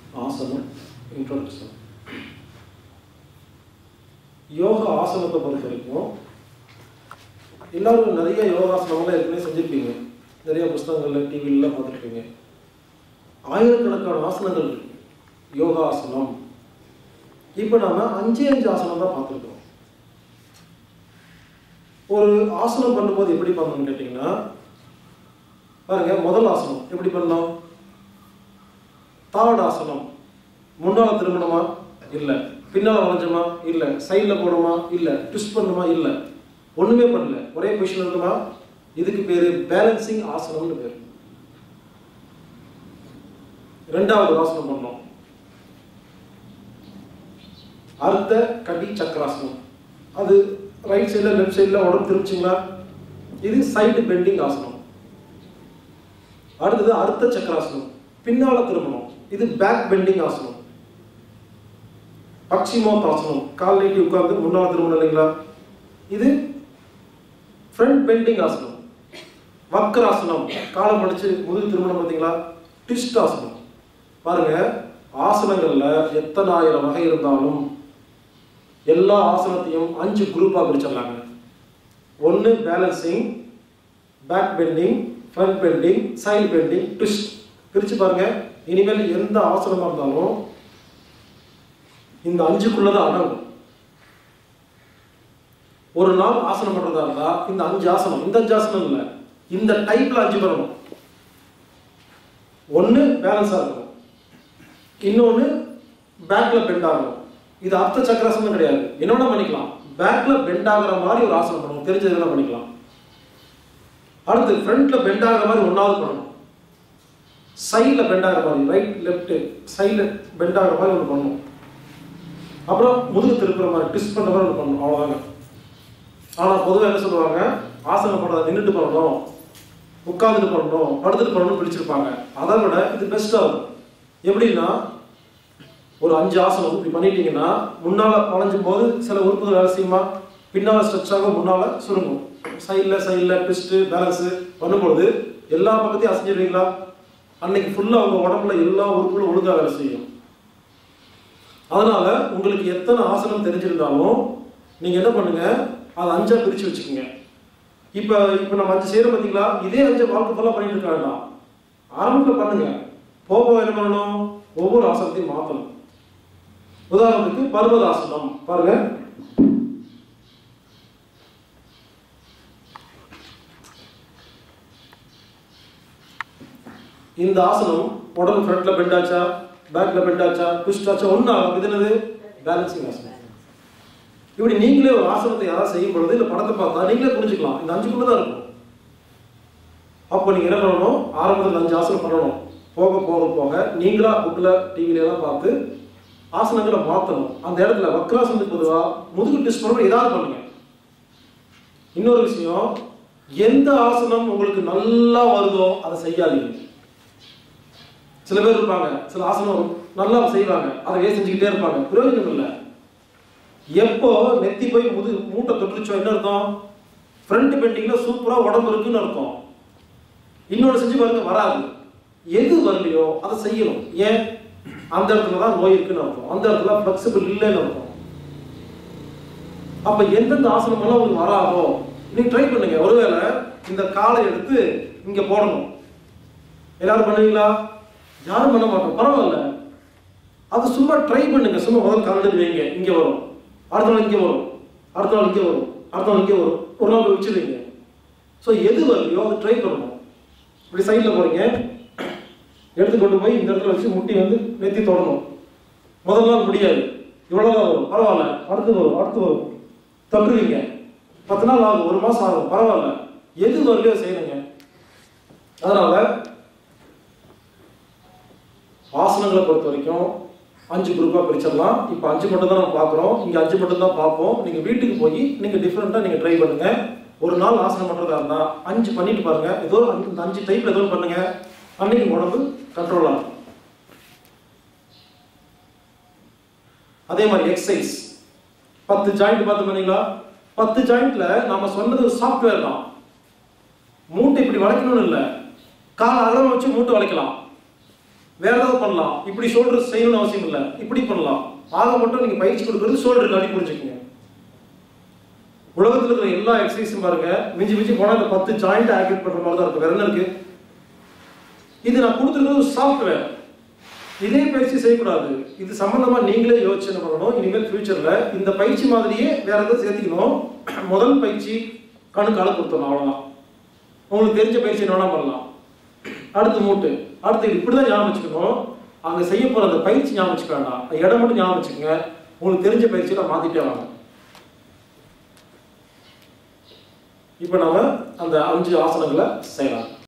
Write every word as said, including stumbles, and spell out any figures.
ஆசனம் இன்ட்ரோடக்ஷன். யோகா ஆசனத்தை பொறுத்த வரைக்கும் எல்லாரும் நிறைய யோகாசனங்கள்லாம் ஏற்கனவே செஞ்சுருப்பீங்க, நிறைய புஸ்தகங்களில் டிவிலெலாம் பார்த்துருப்பீங்க. ஆயிரக்கணக்கான ஆசனங்கள் இருக்கு யோகாசனம். இப்போ நாம் அஞ்சே அஞ்சு ஆசனம் தான் பார்த்துருக்கோம். ஒரு ஆசனம் பண்ணும்போது எப்படி பண்ணணும்னு கேட்டிங்கன்னா பாருங்க, முதல் ஆசனம் எப்படி பண்ணலாம்? தாவடாசனம். முன்னால திரும்பணுமா? இல்லை. பின்னால் வளைஞ்சோமா? இல்லை. சைடில் போடுமா? இல்லை. ட்விஸ்ட் பண்ணுமா? இல்லை. ஒன்றுமே பண்ணல, ஒரே பொசிஷன் இருக்குமா? இதுக்கு பேர் பேலன்சிங் ஆசனம்னு பேர். ரெண்டாவது ஆசனம் பண்ணோம், அர்த்த கடி சக்கராசனம். அது ரைட் சைடில் லெஃப்ட் சைடில் உடம்பு திரும்பிச்சிங்களா? இது சைடு பெண்டிங் ஆசனம். அடுத்தது அர்த்த சக்கராசனம், பின்னால திரும்பணும். இது பேக் பெண்டிங் ஆசனம். பக்ஷிமோத்தாசனம், கால் நீட்டி உட்கார்ந்து முன்னால திரும்பணும் இல்லைங்களா? இது ஃப்ரண்ட் பெண்டிங் ஆசனம். வக்ராசனம், காலை மடிச்சு முதுகு திரும்பணும் பார்த்தீங்களா? ட்விஸ்ட் ஆசனம். பாருங்க, ஆசனங்கள்ல எத்தனை ஆயிரம் வகை இருந்தாலும் எல்லா ஆசனத்தையும் அஞ்சு குரூப்பா பிரிச்சிடலாங்க. ஒன்று balancing, back bending, front bending, side bending, twist. பிரிச்சு பாருங்க. இனிமேல் எந்த ஆசனமா இருந்தாலும் இந்த அஞ்சுக்குள்ளதான் அடங்கும். ஒரு நாள் ஆசனம் பண்றதா இருந்தா இந்த அஞ்சு ஆசனம், இந்த அஞ்சு ஆசனம் இல்லை, இந்த டைப்ல அஞ்சு பண்ணணும். ஒன்று பேலன்ஸா இருக்கணும், இன்னொன்று பேக்ல பெண்ட் ஆகணும். இது அர்த்த சக்கராசனம் கிடையாது, என்னோட பண்ணிக்கலாம். பேக்ல பெண்ட் ஆகிற மாதிரி ஒரு ஆசனம் பண்ணணும், தெரிஞ்சதெல்லாம் பண்ணிக்கலாம். அடுத்து ஃப்ரண்ட்ல பெண்ட் ஆகிற மாதிரி ஒன்றாவது பண்ணணும். சைடில் பெண்ட் ஆகிற மாதிரி, ரைட் லெஃப்ட் சைடில் பெண்ட் ஆகிற மாதிரி ஒன்று பண்ணணும். அப்புறம் முதுகு திருப்புற மாதிரி, ட்விஸ்ட் பண்ணுற மாதிரி ஒன்று பண்ணணும். அவ்வளோதாங்க. ஆனால் பொதுவாக என்ன சொல்லுவாங்க, ஆசனம் பண்ணுறதை நின்றுட்டு பண்ணணும், உட்காந்துட்டு பண்ணணும், படுத்துட்டு பண்ணணும்னு பிடிச்சிருப்பாங்க. அதை விட இது பெஸ்ட்டாக இருக்கும். எப்படின்னா, ஒரு அஞ்சு ஆசனம் இப்படி பண்ணிட்டீங்கன்னா முன்னால் வளைஞ்சும் போது சில உறுப்புகள் வேலை செய்யுமா? பின்னால் ஸ்ட்ரெச் ஆகும், முன்னால் சுருங்கும். சைடில் சைடில் ட்விஸ்ட்டு பேலன்ஸு பண்ணும்பொழுது எல்லா பக்கத்தையும் அசைஞ்சிடுவீங்களா? அன்னைக்கு ஃபுல்லாக உங்கள் உடம்புல எல்லா உறுப்புகளும் ஒழுங்காக வேலை செய்யும். அதனால உங்களுக்கு எத்தனை ஆசனம் தெரிஞ்சிருந்தாலும் நீங்கள் என்ன பண்ணுங்க, அதை அஞ்சா பிரித்து வச்சுக்கோங்க. இப்போ இப்போ நம்ம அஞ்சு செய்கிறோம் பார்த்தீங்களா? இதே அஞ்சு வாழ்க்கை ஃபுல்லாக பண்ணிட்டு இருக்க வேண்டாம். ஆரம்பத்தில் பண்ணுங்க, போக போக என்ன பண்ணணும், ஒவ்வொரு ஆசனத்தையும் மாற்றணும். உதாரணத்துக்கு பர்வதாசனம் பாருங்க. இந்த ஆசனம் உடம்பு ஃப்ரண்ட்ல பெண்ட் ஆச்சா, பேக்ல பெண்ட் ஆச்சா, ட்விஸ்ட் ஆச்சா, ஒன்னா இது என்னது? பேலன்சிங் ஆசனம். இப்படி நீங்களே ஒரு ஆசனத்தை யாராவது செய்யும் பொழுது இந்த படத்தை பார்த்தா நீங்களே புரிஞ்சுக்கலாம், இந்த அஞ்சுக்குள்ள தான் இருக்கும். அப்போ நீங்க என்ன பண்ணணும், ஆரம்பத்தில் அஞ்சு ஆசனம் பண்ணணும். போக போக போக நீங்களா புக்கில் டிவில எல்லாம் பார்த்து ஆசனங்களை மாற்றணும். அந்த இடத்துல வக்ராசனத்துக்கு பொதுவாக முதுகு ட்விஸ்ட் பண்ணணும், ஏதாவது பண்ணுங்க. இன்னொரு விஷயம், எந்த ஆசனம் உங்களுக்கு நல்லா வருதோ அதை செய்யாதீங்க. சில பேர் இருப்பாங்க, சில ஆசனம் நல்லா செய்வாங்க, அதை செஞ்சுக்கிட்டே இருப்பாங்க, பிரயோஜனம் இல்லை. எப்போ நெத்தி போய் முது மூட்டை தொட்டுச்சோ என்ன அர்த்தம்? ஃப்ரண்ட் பெண்டிங்ல சூப்பரா உடம்பு இருக்குன்னு அர்த்தம். இன்னொன்று செஞ்சு பாருங்க, வராது. எது வரலையோ அதை செய்யணும். ஏன்? அந்த இடத்துல தான் நோய் இருக்குன்னு அர்த்தம், அந்த இடத்துல ஃபிளெக்சிபிள் இல்லைன்னு அர்த்தம். அப்ப எந்தெந்த ஆசனம் எல்லாம் உங்களுக்கு வராதோ நீங்க ட்ரை பண்ணுங்க. ஒருவேளை இந்த காலை எடுத்து இங்க போடணும், எல்லாரும் பண்ணுவீங்களா? யாரும் பண்ண மாட்டோம், பரவாயில்ல. அது சும்மா ட்ரை பண்ணுங்க. சும்மா முதல் கால் எடுத்து வைங்க, இங்க வரும், அடுத்த நாள் இங்கே வரும், அடுத்த நாள் இங்கே வரும், அடுத்த நாள் இங்கே வரும், ஒரு நாள் வச்சுருவீங்க. ஸோ எது வரலையோ அதை ட்ரை பண்ணணும். இப்படி சைடில் போகிறீங்க, எடுத்து கொண்டு போய் இந்த இடத்துல வச்சு முட்டி வந்து நெத்தி தொடணும். முதல் நாள் முடியாது, இவ்வளோதான் வரும், பரவாயில்ல. அடுத்து வரும், அடுத்து வரும், தட்டுவீங்க. பத்து நாள் ஆகும், ஒரு மாதம் ஆகும், பரவாயில்ல. எது வரலையோ செய்யணுங்க. அதனால ஆசனங்களை பொறுத்த வரைக்கும் அஞ்சு குரூப்பாக பிரிச்சிடலாம். இப்போ அஞ்சு மட்டும் தான் நம்ம பார்க்குறோம், இங்கே அஞ்சு மட்டும் தான் பார்ப்போம். நீங்கள் வீட்டுக்கு போய் நீங்கள் டிஃப்ரெண்ட்டாக நீங்கள் ட்ரை பண்ணுங்க. ஒரு நாள் ஆசனம் பண்ணுறதா இருந்தால் அஞ்சு பண்ணிட்டு பாருங்க, ஏதோ அந்த அஞ்சு டைப்ல ஏதோ பண்ணுங்க, அன்னைக்கு உடம்பு கண்ட்ரோல் ஆகும். அதே மாதிரி எக்ஸசைஸ், பத்து ஜாயிண்ட் பார்த்து பண்ணீங்களா? பத்து ஜாயிண்ட்ல நாம சொன்னது சாஃப்ட்வேர் தான். மூட்டை இப்படி வளைக்கணும்னு இல்லை, கால அளவு வச்சு மூட்டை வளைக்கலாம். வேற ஏதாவது பண்ணலாம். இப்படி ஷோல்டர் செய்யணும்னு அவசியம் இல்லை, இப்படி பண்ணலாம். ஆக மட்டும் நீங்க பயிற்சி கொடுக்கறது ஷோல்டருக்கு அடி புரிஞ்சுக்கங்க. உலகத்தில் இருக்கிற எல்லா எக்ஸசைஸும் பாருங்க, மிஞ்சி மிஞ்சி போனா இந்த பத்து ஜாயிண்ட் ஆக்டிவேட் பண்ற மாதிரி தான் இருக்கு. வேற என்ன இருக்கு? இது நான் கொடுத்துருக்கிறது சாஃப்ட்வேர். இதே பயிற்சி செய்யக்கூடாது. இது சம்பந்தமா நீங்களே யோசிச்சு என்ன பண்ணணும், இனிமேல் ஃபியூச்சர்ல இந்த பயிற்சி மாதிரியே வேற ஏதாவது சேர்த்துக்கணும். முதல் பயிற்சி கணுக்கால கொடுத்தணும், அவ்வளவுதான். உங்களுக்கு தெரிஞ்ச பயிற்சி என்ன வேணா பண்ணலாம். அடுத்து மூட்டு, அடுத்து இப்படிதான் ஞாபகம் வச்சுக்கணும். அங்க செய்ய போற அந்த பயிற்சி ஞாபகம் வச்சுக்க வேண்டாம், இடம் மட்டும் ஞாபகம் வச்சுக்கோங்க. உங்களுக்கு தெரிஞ்ச பயிற்சியில மாத்திட்டே வாங்க. இப்ப நாம அந்த அஞ்சு ஆசனங்களை செய்யலாம்.